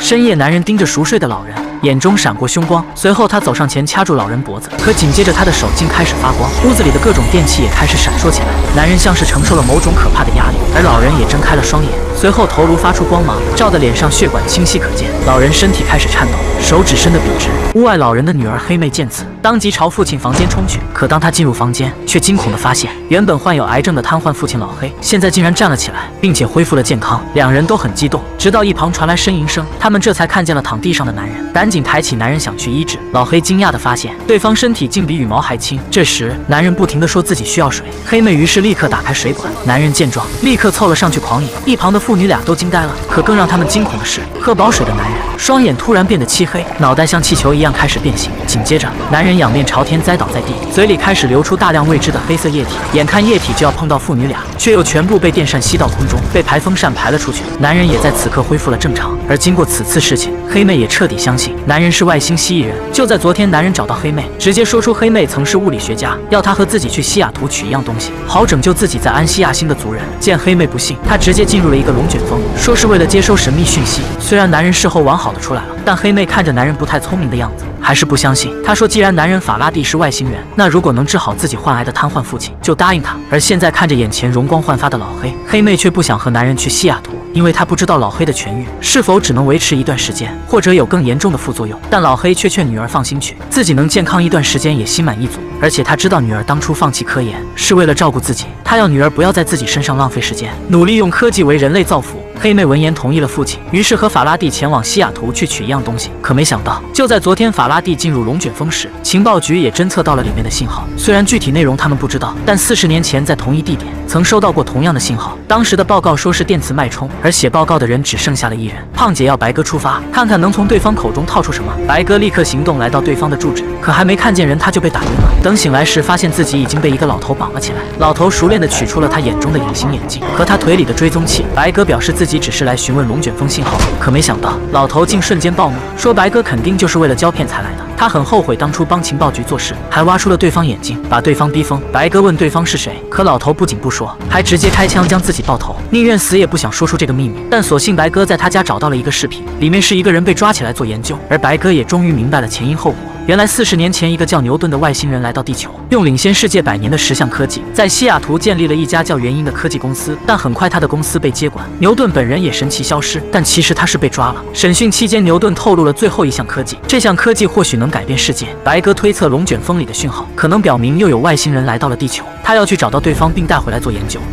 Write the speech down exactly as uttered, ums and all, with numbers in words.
深夜，男人盯着熟睡的老人，眼中闪过凶光，随后他走上前掐住老人脖子，可紧接着他的手竟开始发光，屋子里的各种电器也开始闪烁起来。男人像是承受了某种可怕的压力，而老人也睁开了双眼，随后头颅发出光芒，照得脸上血管清晰可见。老人身体开始颤抖，手指伸得笔直。屋外老人的女儿黑妹见此，当即朝父亲房间冲去，可当她进入房间，却惊恐地发现，原本患有癌症的瘫痪父亲老黑，现在竟然站了起来，并且恢复了健康。两人都很激动，直到一旁传来呻吟声，他们这才看见了躺地上的男人，赶紧抬起男人想去医治。老黑惊讶地发现，对方身体竟比羽毛还轻。这时，男人不停地说自己需要水，黑妹于是立刻打开水管。男人见状，立刻凑了上去狂饮。一旁的父女俩都惊呆了，可更让他们惊恐的是，喝饱水的男人双眼突然变得漆黑，脑袋像气球一样开始变形。紧接着，男人仰面朝天栽倒在地，嘴里开始流出大量未知的黑色液体，眼看液体就要碰到父女俩，却又全部被电扇吸到空中，被排风扇排了出去。男人也在此刻恢复了正常。而经过此次事情，黑妹也彻底相信男人是外星蜥蜴人。就在昨天，男人找到黑妹，直接说出黑妹曾是物理学家，要她和自己去西雅图取一样东西，好拯救自己在安西亚星的族人。见黑妹不信，他直接进入了一个龙卷风，说是为了接收神秘讯息。虽然男人事后完好的出来了，但黑妹看着男人不太聪明的样子，还是不相信。她说既然男人法拉第是外星人，那如果能治好自己患癌的瘫痪父亲，就答应他。而现在看着眼前容光焕发的老黑，黑妹却不想和男人去西雅图，因为她不知道老黑的痊愈是否只能维持一段时间，或者有更严重的副作用。但老黑却劝女儿放心去，自己能健康一段时间也心满意足。而且他知道女儿当初放弃科研是为了照顾自己，他要女儿不要在自己身上浪费时间，努力用科技为人类造福。黑妹闻言同意了父亲，于是和法拉第前往西雅图去取一样东西。可没想到，就在昨天法拉第进入龙卷风时，情报局也侦测到了里面的信号。虽然具体内容他们不知道，但四十年前在同一地点曾收到过同样的信号。当时的报告说是电磁脉冲，而写报告的人只剩下了一人。胖姐要白哥出发，看看能从对方口中套出什么。白哥立刻行动，来到对方的住址，可还没看见人，他就被打晕了。等醒来时，发现自己已经被一个老头绑了起来。老头熟练地取出了他眼中的隐形眼镜和他腿里的追踪器。白哥表示自己只是来询问龙卷风信号，可没想到老头竟瞬间暴怒，说白哥肯定就是为了胶片才来的。他很后悔当初帮情报局做事，还挖出了对方眼睛，把对方逼疯。白哥问对方是谁，可老头不仅不说，还直接开枪将自己爆头，宁愿死也不想说出这个秘密。但所幸白哥在他家找到了一个视频，里面是一个人被抓起来做研究，而白哥也终于明白了前因后果。原来四十年前，一个叫牛顿的外星人来到地球，用领先世界百年的十项科技，在西雅图建立了一家叫元婴的科技公司。但很快他的公司被接管，牛顿本人也神奇消失，但其实他是被抓了。审讯期间，牛顿透露了最后一项科技，这项科技或许能改变世界。白哥推测龙卷风里的讯号可能表明又有外星人来到了地球，他要去找到对方并带回来做研究。